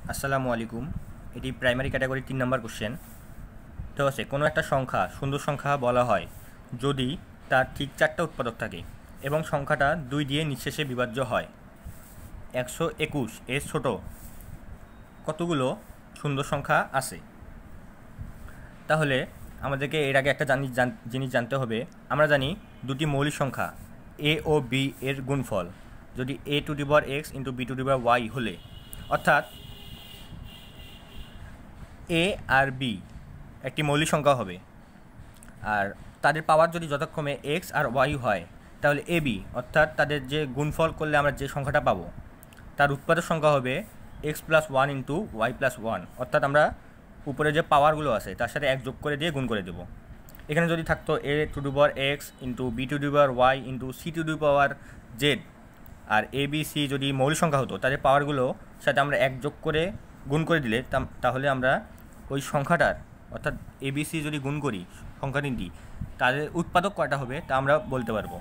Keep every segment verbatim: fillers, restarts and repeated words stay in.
আসসালামু আলাইকুম। এটি প্রাইমারি ক্যাটাগরি তিন নম্বর কোশ্চেন। তো আছে কোনো একটা সংখ্যা সুন্দর সংখ্যা বলা হয় যদি তার ঠিক চারটা উৎপাদক থাকে এবং সংখ্যাটা দুই দিয়ে নিঃশেষে বিভাজ্য হয়। একশো একুশ এর ছোট কতগুলো সুন্দর সংখ্যা আছে? তাহলে আমাদেরকে এর আগে একটা জানি জিনিস জানতে হবে। আমরা জানি দুটি মৌলিক সংখ্যা এ ও বি এর গুণফল যদি A to the power X into B to the power Y হলে, অর্থাৎ এ আর বি একটি মৌলিক সংখ্যা হবে, আর তাদের পাওয়ার যদি যথাক্রমে এক্স আর ওয়াই হয়, তাহলে এ বি অর্থাৎ তাদের যে গুণফল করলে আমরা যে সংখ্যাটা পাবো তার উৎপাদক সংখ্যা হবে X plus one into Y plus one. অর্থাৎ আমরা উপরে যে পাওয়ারগুলো আছে তার সাথে এক যোগ করে দিয়ে গুণ করে দেবো। এখানে যদি থাকতো A to the power X into B to the power Y into C to the power Z, আর এ বি সি যদি মৌলিক সংখ্যা হতো তাদের পাওয়ারগুলো সাথে আমরা এক যোগ করে গুণ করে দিলে তাহলে আমরা ওই সংখ্যাটার অর্থাৎ এবিসি যদি গুণ করি সংখ্যা তিনটি, তাদের উৎপাদক কয়টা হবে তা আমরা বলতে পারবো।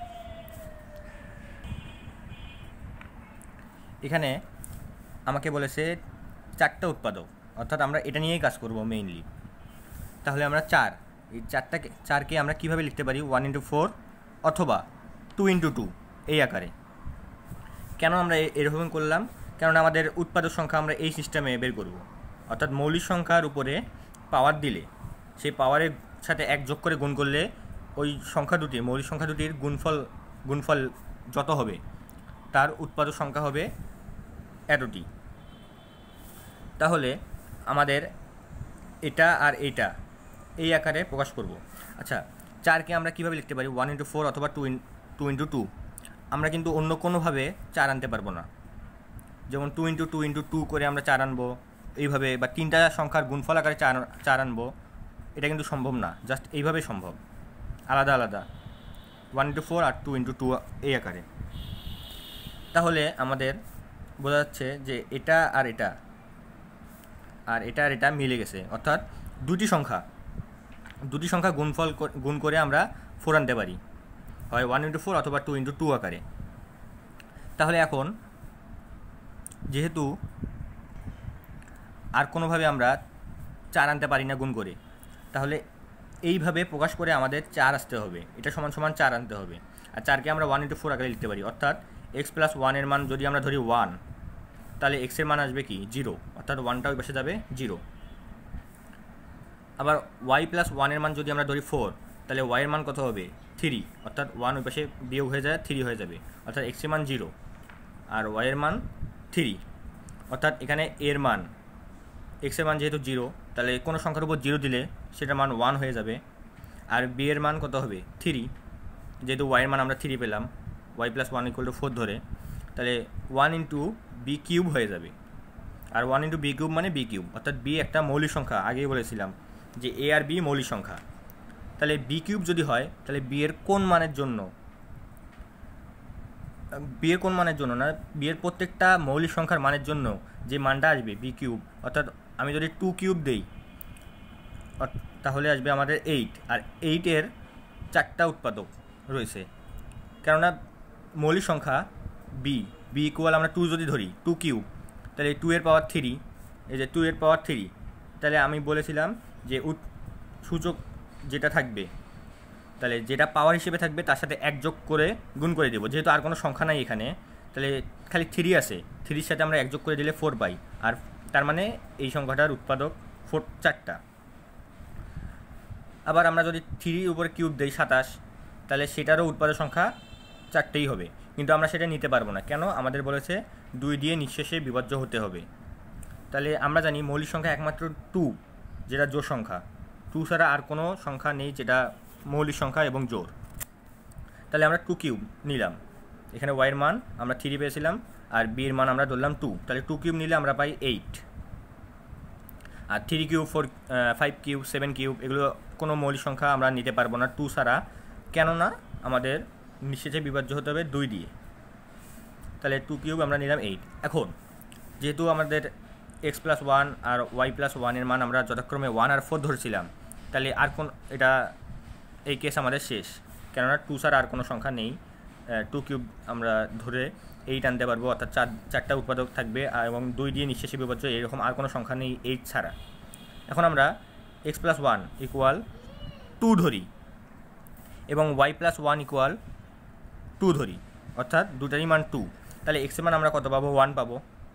এখানে আমাকে বলেছে চারটা উৎপাদক, অর্থাৎ আমরা এটা নিয়েই কাজ করব মেইনলি। তাহলে আমরা চার এই চারটাকে চারকে আমরা কীভাবে লিখতে পারি? ওয়ান ইন্টু ফোর অথবা টু ইন্টু টু এই আকারে। কেন আমরা এরকম করলাম? কেননা আমাদের উৎপাদক সংখ্যা আমরা এই সিস্টেমে বের করব, অর্থাৎ মৌলিক সংখ্যার উপরে পাওয়ার দিলে সেই পাওয়ারের সাথে এক যোগ করে গুণ করলে ওই সংখ্যা দুটি মৌলিক সংখ্যা দুটির গুণফল গুণফল যত হবে তার উৎপাদক সংখ্যা হবে এতটি। তাহলে আমাদের এটা আর এটা এই আকারে প্রকাশ করব। আচ্ছা, চারকে আমরা কীভাবে লিখতে পারি? ওয়ান ইন্টু ফোর অথবা two in two into two. আমরা কিন্তু অন্য কোনোভাবে চার আনতে পারবো না, যেমন two into two into two করে আমরা চার আনবো এইভাবে, বা তিনটা সংখ্যার গুণফল আকারে চার চার আনবো, এটা কিন্তু সম্ভব না। জাস্ট এইভাবে সম্ভব, আলাদা আলাদা ওয়ান ইন্টু ফোর আর টু ইন্টু টু এই আকারে। তাহলে আমাদের বোঝা যাচ্ছে যে এটা আর এটা আর এটা আর এটা মিলে গেছে, অর্থাৎ দুটি সংখ্যা দুটি সংখ্যা গুণফল গুণ করে আমরা ফোর আনতে পারি, হয় ওয়ান ইন্টু ফোর অথবা টু ইন্টু টু আকারে। তাহলে এখন যেহেতু আর কোনোভাবে আমরা চার আনতে পারি না গুণ করে, তাহলে এইভাবে প্রকাশ করে আমাদের চার আসতে হবে, এটা সমান সমান চার আনতে হবে। আর চারকে আমরা ওয়ান ইন্টু ফোর আকারে লিখতে পারি, অর্থাৎ এক্স প্লাস ওয়ানের মান যদি আমরা ধরি ওয়ান, তাহলে এক্সের মান আসবে কি? জিরো, অর্থাৎ ওয়ানটা ওই পাশে যাবে জিরো। আবার ওয়াই প্লাস ওয়ানের মান যদি আমরা ধরি ফোর, তাহলে ওয়াইয়ের মান কত হবে? থ্রি, অর্থাৎ ওয়ান ওই পাশে বিয়োগ হয়ে যায় থ্রি হয়ে যাবে, অর্থাৎ এক্সের মান জিরো আর ওয়াইয়ের মান থ্রি। অর্থাৎ এখানে এর মান এক্সের মান যেহেতু জিরো, তাহলে কোনো সংখ্যার উপর জিরো দিলে সেটার মান ওয়ান হয়ে যাবে। আর বি এর মান কত হবে? থ্রি, যেহেতু ওয়াইয়ের মান আমরা থ্রি পেলাম, Y plus one equal to four ধরে, তাহলে ওয়ান ইন্টু বি কিউব হয়ে যাবে। আর ওয়ান ইন্টু বি কিউব মানে বি কিউব, অর্থাৎ বি একটা মৌলিক সংখ্যা। আগেই বলেছিলাম যে এ আর বি মৌলিক সংখ্যা। তাহলে বি কিউব যদি হয়, তাহলে বি এর কোন মানের জন্য বি এর কোন মানের জন্য না বি এর প্রত্যেকটা মৌলিক সংখ্যার মানের জন্য যে মানটা আসবে বি কিউব, অর্থাৎ আমি যদি টু কিউব দেই তাহলে আসবে আমাদের এইট। আর এইটের চারটা উৎপাদক রয়েছে, কেননা মৌলিক সংখ্যা বি বি ইকুয়াল আমরা টু যদি ধরি টু কিউব, তাহলে টু এর পাওয়ার থ্রি, এই যে টু এর পাওয়ার থ্রি, তাহলে আমি বলেছিলাম যে উৎ সূচক যেটা থাকবে, তাহলে যেটা পাওয়ার হিসেবে থাকবে তার সাথে এক যোগ করে গুণ করে দেবো। যেহেতু আর কোনো সংখ্যা নাই এখানে, তাহলে খালি থ্রি আছে, থ্রির সাথে আমরা এক যোগ করে দিলে ফোর পাই, আর তার মানে এই সংখ্যাটার উৎপাদক ফোর চারটা। আবার আমরা যদি থ্রির উপরে কিউব দিই সাতাশ, তাহলে সেটারও উৎপাদক সংখ্যা চারটেই হবে, কিন্তু আমরা সেটা নিতে পারবো না। কেন? আমাদের বলেছে দুই দিয়ে নিঃশেষে বিভাজ্য হতে হবে। তাহলে আমরা জানি মৌলিক সংখ্যা একমাত্র টু, যেটা জোড় সংখ্যা। টু ছাড়া আর কোনো সংখ্যা নেই যেটা মৌলিক সংখ্যা এবং জোড়। তাহলে আমরা টু কিউব নিলাম, এখানে ওয়াইয়ের মান আমরা থ্রি পেয়েছিলাম আর বি এর মান আমরা ধরলাম টু, তাহলে টু কিউব নিলে আমরা পাই এইট। আর three cube, four five cube, seven cube এগুলো কোনো মৌলিক সংখ্যা আমরা নিতে পারবো না টু ছাড়া, কেননা আমাদের নিঃশেষে বিভাজ্য হতে হবে দুই দিয়ে। তাহলে টু কিউব আমরা নিলাম এইট। এখন যেহেতু আমাদের এক্স প্লাস ওয়ান আর ওয়াই প্লাস ওয়ানের মান আমরা যথাক্রমে ওয়ান আর ফোর ধরছিলাম, তাহলে আর কোন এটা এই কেস আমাদের শেষ, কেননা টু ছাড়া আর কোনো সংখ্যা নেই। টু কিউব আমরা ধরে এইট আনতে পারবো, অর্থাৎ চার চারটা উৎপাদক থাকবে এবং দুই দিয়ে নিঃশেষে বিভাজ্য এরকম আর কোনো সংখ্যা নেই এইট ছাড়া। এখন আমরা X plus one equal to ধরি এবং Y plus one equal to ধরি, অর্থাৎ দুটারই মান টু। তাহলে এক্সের মান আমরা কত পাবো? ওয়ান পাবো।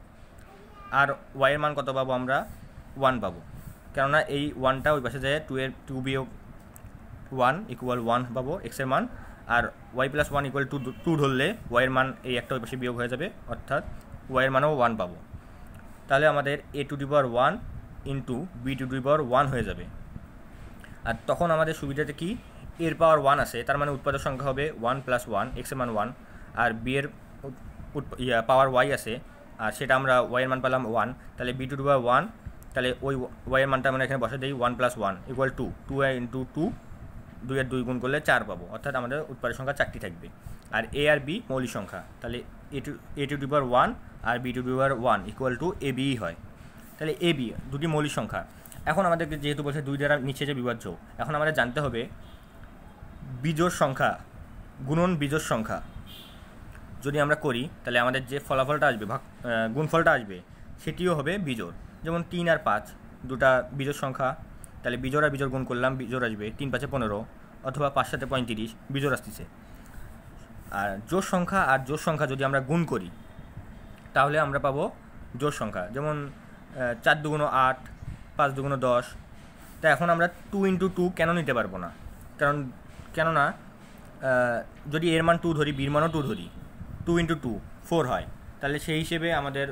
আর ওয়াইয়ের মান কত পাবো? আমরা ওয়ান পাবো, কেননা এই ওয়ানটা ওই পাশে যায়, টু এর টু বিয়োগ ওয়ান ইকুয়াল ওয়ান পাবো এক্সের মান। আর Y plus one equal to two ধরলে ওয়াইয়ের মান এই একটা ওই পাশে বিয়োগ হয়ে যাবে, অর্থাৎ ওয়াইয়ের মানও ওয়ান পাবো। তাহলে আমাদের A to the power one into B to the power one হয়ে যাবে। আর তখন আমাদের সুবিধাতে কি, এর পাওয়ার ওয়ান আসে, তার মানে উৎপাদক সংখ্যা হবে ওয়ান প্লাস ওয়ান, এক্সের মান ওয়ান। আর বি এর ইয়া পাওয়ার ওয়াই আসে, আর সেটা আমরা ওয়াইয়ের মান পেলাম ওয়ান, তাহলে B to the power one, তাহলে ওই ওয়াইয়ের মানটা আমরা এখানে বসে দিই one plus one equal to, two into two, দুই আর দুই গুণ করলে চার পাবো, অর্থাৎ আমাদের উৎপাদক সংখ্যা চারটি থাকবে। আর এ আর বি মৌলিক সংখ্যা, তাহলে A to A to the power one আর B to the power one equal to A B হয়। তাহলে এ বি দুটি মৌলিক সংখ্যা। এখন আমাদেরকে যেহেতু বলছে দুই দ্বারা নিচে যে বিভাজ্য, এখন আমাদের জানতে হবে বিজোড় সংখ্যা গুণন বিজোড় সংখ্যা যদি আমরা করি, তাহলে আমাদের যে ফলাফলটা আসবে, ভাগ গুণফলটা আসবে, সেটিও হবে বিজোড়। যেমন তিন আর পাঁচ দুটা বিজোড় সংখ্যা, তাহলে বিজোড় আর বিজোড় গুণ করলাম, বিজোড় আসবে, তিন পাঁচে পনেরো, অথবা পাঁচ সাথে পঁয়ত্রিশ, বিজোড় আসতেছে। আর জোড় সংখ্যা আর জোড় সংখ্যা যদি আমরা গুণ করি, তাহলে আমরা পাবো জোড় সংখ্যা। যেমন চার দুগুণ আট, পাঁচ দুগুণ দশ। তা এখন আমরা টু ইন্টু টু কেন নিতে পারবো না? কারণ কেননা যদি এর মান টু ধরি, বির মানও টু ধরি, টু ইন্টু টু ফোর হয়, তাহলে সেই হিসেবে আমাদের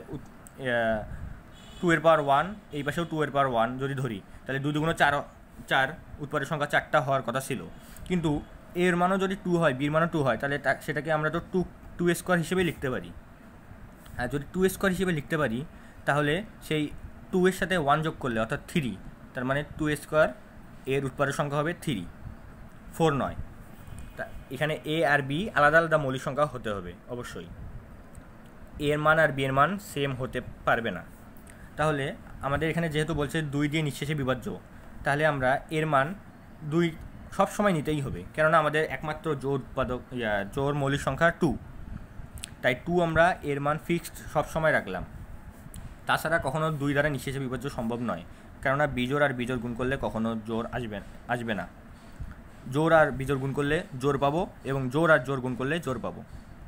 টু এর পাওয়ার ওয়ান, এই পাশেও টু এর পাওয়ার ওয়ান যদি ধরি, তাহলে দুই দুগুণ চার, চার উৎপাদক সংখ্যা চারটা হওয়ার কথা ছিল। কিন্তু এর মানও যদি টু হয়, বির মানও টু হয়, তাহলে সেটাকে আমরা তো টু টু স্কোয়ার হিসেবে লিখতে পারি। আর যদি টু স্কোয়ার হিসেবে লিখতে পারি, তাহলে সেই টু এর সাথে ওয়ান যোগ করলে অর্থাৎ থ্রি, তার মানে টু স্কোয়ার এর উৎপাদক সংখ্যা হবে থ্রি, ফোর নয়। তা এখানে এ আর বি আলাদা আলাদা মৌলিক সংখ্যা হতে হবে অবশ্যই, এর মান আর বি এর মান সেম হতে পারবে না। তাহলে আমাদের এখানে যেহেতু বলছে দুই দিয়ে নিঃশেষে বিভাজ্য, তাহলে আমরা এর মান দুই সব সময় নিতেই হবে, কেননা আমাদের একমাত্র জোড় উৎপাদক ইয়া জোড় মৌলিক সংখ্যা টু, তাই টু আমরা এর মান ফিক্সড সব সময় রাখলাম। তাছাড়া কখনো দুই দ্বারা নিঃশেষে বিভাজ্য সম্ভব নয়, কেননা বিজোড় আর বিজোড় গুণ করলে কখনো জোড় আসবে আসবে না। জোড় আর বিজোড় গুণ করলে জোড় পাবো এবং জোড় আর জোড় গুণ করলে জোড় পাবো।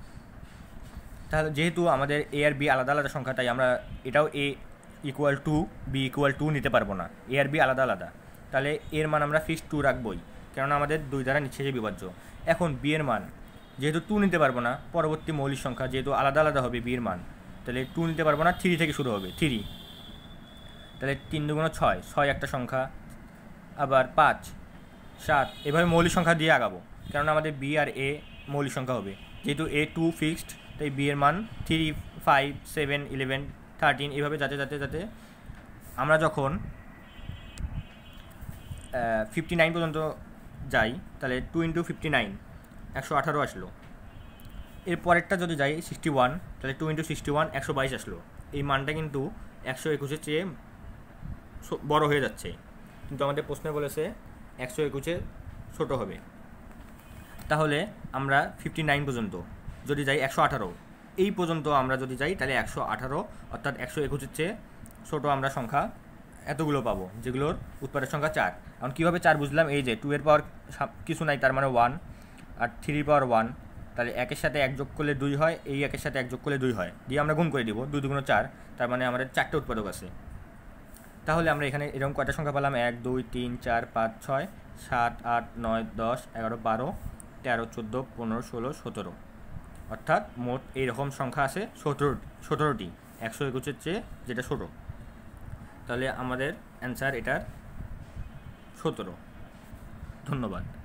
তাহলে যেহেতু আমাদের এ আর বি আলাদা আলাদা সংখ্যা, তাই আমরা এটাও A equal to B equal to নিতে পারবো না, এ আর বি আলাদা আলাদা। তাহলে এর মান আমরা ফিক্সড টু রাখবই, কেননা আমাদের দুই দ্বারা নিঃশেষে বিভাজ্য। এখন বি এর মান যেহেতু টু নিতে পারবো না, পরবর্তী মৌলিক সংখ্যা যেহেতু আলাদা আলাদা হবে বি এর মান, তাহলে টু নিতে পারবো না, থ্রি থেকে শুরু হবে, থ্রি। তাহলে তিন দুগুণ ছয়, ছয় একটা সংখ্যা, আবার পাঁচ, সাত, এভাবে মৌলিক সংখ্যা দিয়ে আগাবো, কেননা আমাদের বি আর এ মৌলিক সংখ্যা হবে। যেহেতু এ টু ফিক্সড, তাই বি এর মান three, five, seven, eleven, thirteen, এভাবে যাতে যাতে যাতে আমরা যখন ফিফটি নাইন পর্যন্ত যাই, তাহলে টু ইন্টু ফিফটি নাইন একশো আঠারো আসলো। এর পরেরটা যদি যাই সিক্সটি ওয়ান, তাহলে টু ইন্টু সিক্সটি ওয়ান একশো বাইশ আসলো। এই মানটা কিন্তু একশো একুশের চেয়ে বড় হয়ে যাচ্ছে, কিন্তু আমাদের প্রশ্নে বলেছে একশো একুশে ছোটো হবে। তাহলে আমরা ফিফটি নাইন পর্যন্ত যদি যাই, একশো আঠারো এই পর্যন্ত আমরা যদি যাই, তাহলে একশো আঠারো অর্থাৎ একশো একুশের চেয়ে ছোটো আমরা সংখ্যা এতগুলো পাবো, যেগুলোর উৎপাদক সংখ্যা চার। এখন কীভাবে চার বুঝলাম? এই যে টু এর পাওয়ার কিছু নাই, তার মানে ওয়ান, আর থ্রির পাওয়ার ওয়ান, তাহলে একের সাথে এক যোগ করলে দুই হয়, এই একের সাথে এক যোগ করলে দুই হয়, দিয়ে আমরা গুণ করে দিব, দুই দুগুণ চার, তার মানে আমাদের চারটে উৎপাদক আছে। তাহলে আমরা এখানে এরকম কয়টা সংখ্যা পেলাম? এক, দুই, তিন, চার, পাঁচ, ছয়, সাত, আট, নয়, দশ, এগারো, বারো, তেরো, চোদ্দো, পনেরো, ষোলো, সতেরো, অর্থাৎ মোট এইরকম সংখ্যা আছে সতেরো সতেরোটি একশো একুশের চেয়ে যেটা ছোটো। তাহলে আমাদের অ্যান্সার এটার সতেরো। ধন্যবাদ।